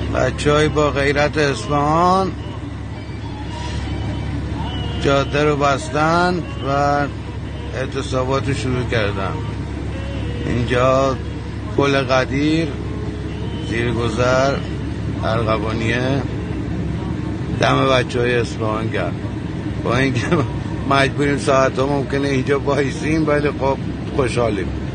بچه‌های با غیرت اصفهان جاده رو بستن و اعتصابات رو شروع کردن. اینجا پل قدیر، زیرگذر ارغوانیه، دم بچه‌های اصفهان گرم. با اینکه مجبوریم ساعت ها ممکنه اینجا بایستیم، ولی خب خوشحالیم.